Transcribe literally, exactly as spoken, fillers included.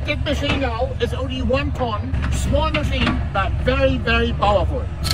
electric machine now is only one ton, small machine, but very, very powerful.